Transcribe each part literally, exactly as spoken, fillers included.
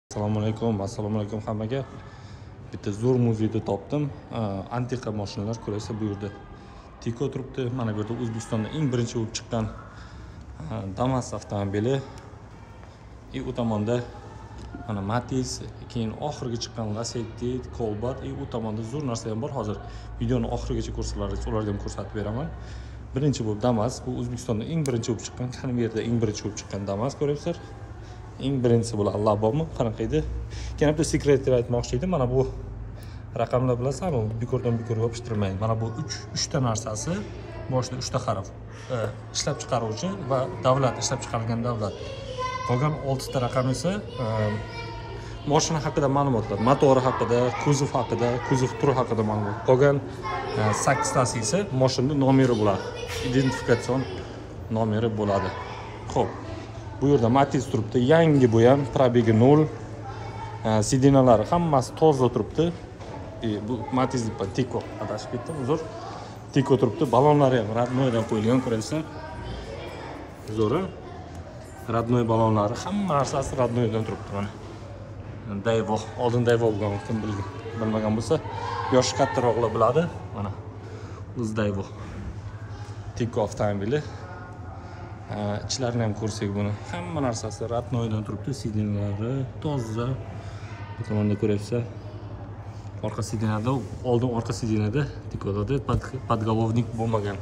Assalomu alaykum, assalomu alaykum hammaga. Bitta zo'r muzeyda topdim. Antiqa mashinalar ko'rasiz bu yerda. Tiko turibdi. Mana bu yerda O'zbekistonda eng birinchi bo'lib chiqqan Damas avtomobili. И u tomonda mana Matiz, keyin oxirgi chiqqan Lacetti, Cobalt, и u tomonda zo'r narsa ham bor. Hozir videoni oxirigacha ko'rsalaringiz, ularni ham ko'rsatib beraman. Birinchi bo'lib Damas, bu O'zbekistonda eng birinchi bo'lib chiqqan, konvertda eng birinchi bo'lib chiqqan Damas ko'ryapsizlar. Eng birinchisi bo'ladi. Alloh bormi? Qanaqa edi? Yana bitta sekretni aytmoqchi edim. Mana bu raqamlar bilasizmi? Bekordan bekor yopishtirmaydi. Mana bu uch ta narsasi, boshida uch ta harf. Ishlab chiqaruvchi va davlat, ishlab chiqarilgan davlat. Qolgan olti ta raqam esa mashina haqida ma'lumotlar, motori haqida, kuzov haqida, kuzov turi haqida ma'lumot. Qolgan sakkiz tasi esa mashinaning nomeri bo'ladi. Identifikatsion nomeri bo'ladi. Xo'p. Bu yerda Matiz turibdi, yangi bu ham, probegi nol. Sidinalari hammasi toza turibdi. Bu Matiz deb Tiko adashib ketdim, uzr. Tiko turibdi, balonlari ham radnoydan qo'yilgan, ko'rasizlar. Zo'ra. Radnoy balonlari, hamma narsasi radnoydan turibdi mana. Dayvo, oldin Dayvo bo'lgan, kim bilgan, bilmagan bo'lsa, yoshi kattaroqlar biladi. Mana. O'z Dayvo. Tiko avtomobili. İçlarini ham ko'rsak buni. Hamma narsasi radnoydan turibdi, sidinlari toza. Bu tomonda ko'ryapsiz. Orqa sidinada, oldin orqa sidinada Tikoda podgolovnik bo'lmagan.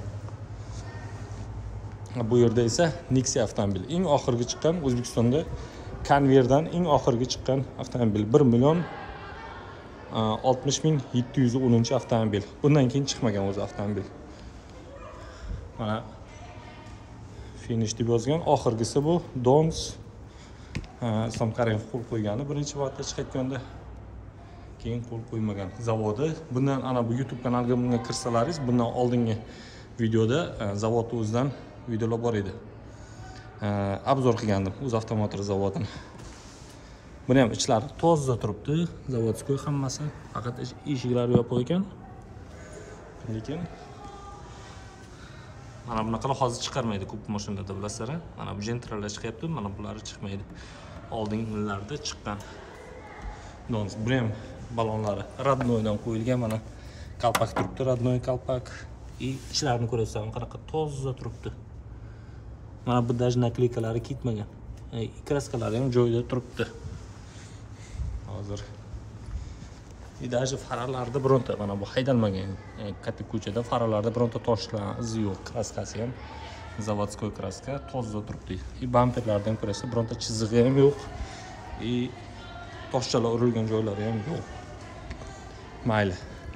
Bu yerda esa Nexia avtomobili. Eng oxirgi chiqqan O'zbekistonda konvertdan eng oxirgi chiqqan avtomobil bir million oltmish ming yetti yuz o'ninchi avtomobil. Bundan keyin chiqmagan o'zi avtomobil. Mana finish deb yozgan. Oxirgisi bu Dons Islom Karimov qo'l qo'ygani birinchi vaqtda chiqayotganda, keyin qo'l qo'ymagan zavodi. Bundan ana bu YouTube kanaliga bunga kirsalaringiz, bundan oldingi videoda zavod o'zidan videolar bor edi. Obzor qilgandim o'z avtomotor zavodini. Buni ham ichlari toza turibdi, zavodskiy hammasi, faqat eshiklari yopiq ekan. Lekin mana bunaqalar hozir chiqarmaydi ko'p mashinada, bilasizlar. Mana bu Gentra'lar chiqyapti, mana bulari chiqmaydi. Oldingilarda chiqqan. Dons, bu ham balonlari radnoydan qo'yilgan, mana qalpak turibdi, radnoy qalpak. И ichlarini ko'rasizlar, qanaqa toza turibdi. Mana bu даже nakleykalari ketmagan. Ey, kraskalari ham joyida turibdi. Hozir И даже farlarida bironta mana bu haydalmagan. Katta ko'chada farlarida bironta toshlar izi yo'q. Kraskasi ham zavodskiy kraska, toza turibdi. И bamperlardan ko'rasiz, bironta chizig'i ham yo'q. И toshchalar urilgan joylari ham yo'q. Mayli.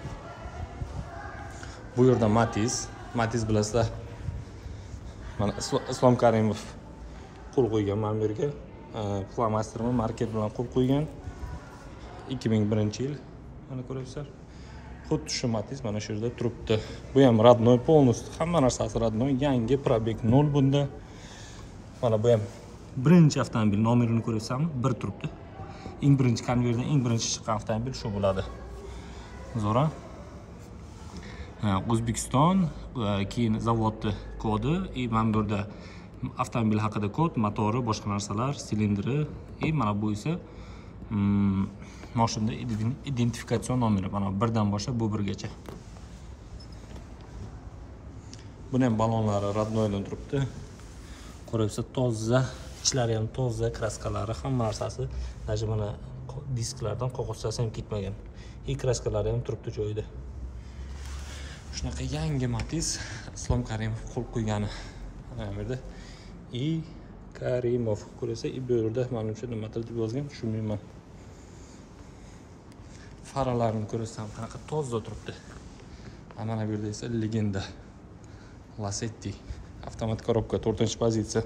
Bu yerda Matiz, Matiz bilasizlar. Mana Islom Karimov qo'l qo'ygan mana bu yerga. Flamastermi, market bilan qo'l qo'ygan. ikki ming birinchi yil. Mana ko'ryapsizlar. Xuddi shu Matiz mana shu yerda turibdi. Bu ham radnoy polnost, hamma narsasi radnoy, yangi probeg nol bunda. Mana bu ham birinchi avtomobil nomerini ko'ryapsizmi? bir turibdi. Eng birinchi konvertdan eng birinchi chiqqan avtomobil shu bo'ladi. Zo'ra. O'zbekiston, keyin zavodni kodi, и mana bu yerda avtomobil haqida kod, motori, boshqa narsalar, silindri, и mana bu esa mashinada identifikatsion nomeri. Mana birdan boshlab bu birgacha. Buni ham balonlari radnoydan turibdi. Ko'ryapsiz, toza, ichlari ham toza, kraskalari, hamma narsasi, даже mana disklardan qog'ozchasi ham ketmagan. И kraskalari ham turibdi joyida. Shunaqa yangi Matiz Islom Karimov qo'l qo'ygani. Mana bu yerda I Karimov ko'rasiz, bu yerda menimcha nimadir deb yozgan, tushunmayman. Faralarini ko'rsam qanaqa toza turibdi. Mana bu yerda esa legenda Lacetti avtomat korobka to'rtinchi pozitsiya.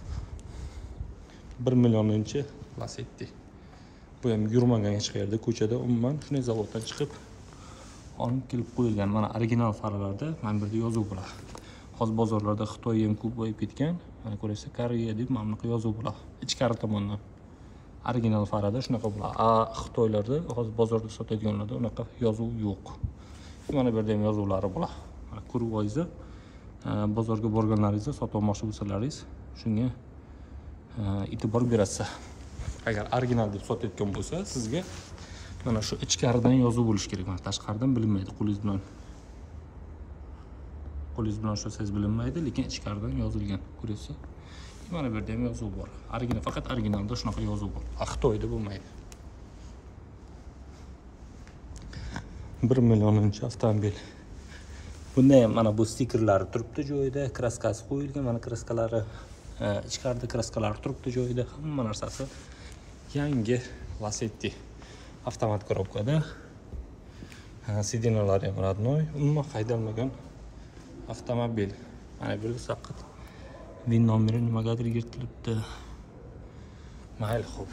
bir millioninchi Lacetti. Bu ham yurmagan hech qayerda, ko'chada umuman shunday zavoddan chiqib olib kelib qo'yilgan. Mana original faralarda mana bu yerda yozuv bo'ladi. Hozir bozorlarda Xitoy ham ko'p bo'lib ketgan. Mana ko'rasiz, Koreya deb mana bunaqa yozuv bo'ladi. Ichkari tomondan original farada shunaqa bo'ladi. A Xitoylarda hozir bozorda sotadiganlarda unaqa yozuv yo'q. Mana bu yerda ham yozuvlari bo'ladi. Mana ko'rib olsangiz, bozorga borganlaringizda sotib olmoqchi bo'lsalaringiz, shunga e'tibor berasiz. agar original deb sotayotgan bo'lsa, sizga mana shu ichkaridan yozuv bo'lishi kerak. Mana tashqaridan bilinmaydi, qo'lingiz bilan qo'lingiz bilan ushlasangiz bilinmaydi, lekin ichkaridan yozilgan. Ko'ryapsiz? Mana bu yerda ham yozuv bor. Original, faqat originalda shunaqa yozuv bor. Xitoyda bo'lmaydi. bir millioninchi avtomobil. Bunda ham mana bu stikerlari turibdi joyida, kraskasi qo'yilgan, mana kraskalari, ichkarida kraskalari turibdi joyida, hamma narsasi yangi Lacetti avtomat korobkada. Sidinalari ham родной, umuman haydalmagan avtomobil. Mana bu yerda faqat vin nomeri nimagadir yirtilibdi. Mayli, xo'p.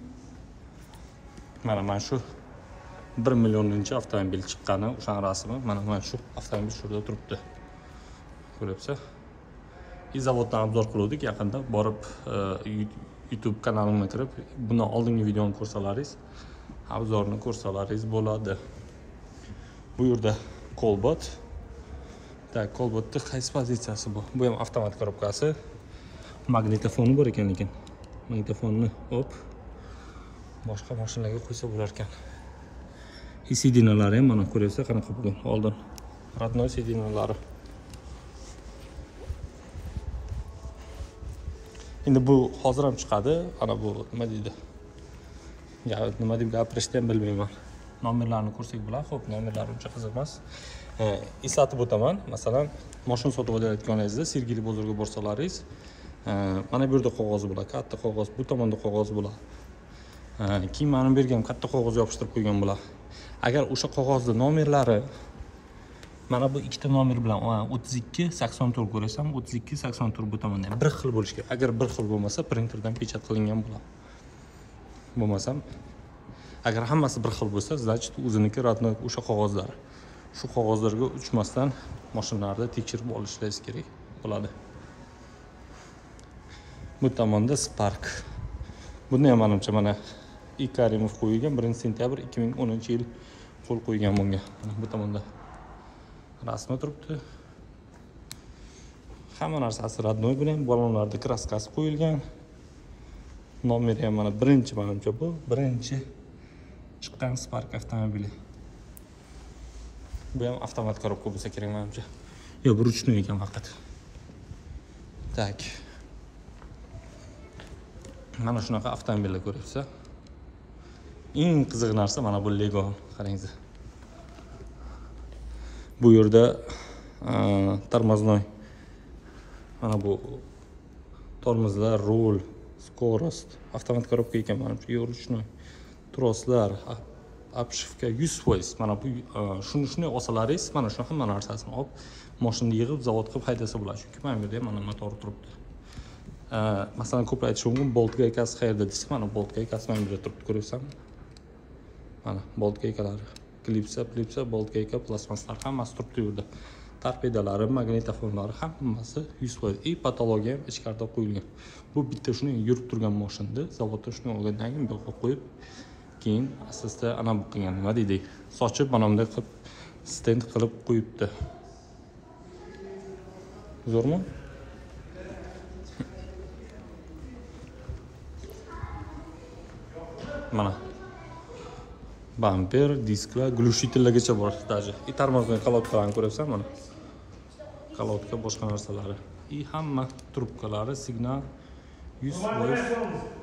Mana mana shu bir millioninchi avtomobil chiqqani, o'sha rasmi, mana mana shu avtomobil shurda turibdi. Ko'ryapsiz? I zavoddan obzor qildik, yaqinda borib YouTube kanalimga kirib, bundan oldingi videoni ko'rsalaringiz, obzorni ko'rsalaringiz bo'ladi. Bu yerda Colbot. Tak, Colbotda qaysi pozitsiyasi bu? Bu ham avtomat korobkasi. Magnitofoni bor ekan lekin. Magnitofonni hop boshqa mashinalarga qo'ysa bo'lar ekan. Sidinalari ham mana ko'ryapsiz qanaqa bo'lgan. Oldin родной sidinalari. Endi bu hozir ham chiqadi. Ana bu nima deydi? Ya nima deb gapirishni ham bilmayman. Nomerlarni ko'rsak bo'ladi. Xo'p, nomerlari uncha qiziq emas. Eslatib o'taman. Masalan, mashina sotib olayotganingizda Sergeli bozorga borsalaringiz, mana bu yerda qog'oz bo'ladi, katta qog'oz, bu tomonda qog'oz bo'ladi. Keyin mana bu yerga ham katta qog'oz yopishtirib qo'ygan bo'ladi. Agar o'sha qog'ozning nomerlari mana bu ikkita nomer bilan o'ttiz ikki sakson to'rt ko'rasan, o'ttiz ikki sakson to'rt bu tomonda bir xil bo'lishi kerak. Agar bir xil bo'lmasa, printerdan pechat qilingan bo'ladi. Bo'lmasam, agar hammasi bir xil bo'lsa, значит, o'ziniki родной o'sha qog'ozlar. Shu qog'ozlarga uchmasdan mashinalarda tekshirib olishingiz kerak bo'ladi. Bu tomonda Spark. Buni ham menimcha mana I Karimov qo'ygan birinchi sentyabr ikki ming o'ninchi yil qo'l qo'ygan bunga. Bu tomonda rasmi turibdi. Hamma narsasi родной bilan balonlarda kraskasi qo'yilgan. Nomeri ham mana birinchi menimcha bu, birinchi chiqqan Spark avtomobili. Bu ham avtomat korobka bo'lsa kerak menimcha. Yo'q, bu ruchnoy ekan faqat. Tak. Mana shunaqa avtomobillar ko'ryapsiz. Eng qiziq narsa mana bu Lego, qarangiz. Bu yerda tormoznoy. Mana bu tormozlar, rul, skorost, avtomat korobka ekan menimcha, yo'q ruchnoy. Troslar, обшивка yuz foiz. Mana bu shuni shuni olsalaringiz, mana shu hamma narsasini olib, mashinani yig'ib zavod qilib haydasa bo'ladi. Chunki mana bu yerda mana motor turibdi. Masalan, ko'p aytish mumkin, bolt gaykasi qayerda desa, mana bolt gaykasi mana bu yerda turibdi, ko'ryapsizmi? Mana bolt gaykalari, klipsa, klipsa, bolt gayka, plastmaslar hammasi turibdi bu yerda. Torpedalari, magnitofonlari hammasi yuz foiz. И patologiya ham ichkarida qo'yilgan. Bu bitta shuni yurib turgan mashinada, zavodda shuni olgandan keyin bu yoqqa qo'yib, keyin asosda ana bu qilgan, nima deydi? Sochib mana bunday qilib stend qilib qo'yibdi. Zo'rmi? Mana bamper, disklar, glushitellargacha bor даже. И tormozning kolodkalarini ko'ryapsan mana. Kolodka, boshqa narsalari. И hamma trubkalari, signal yuz foiz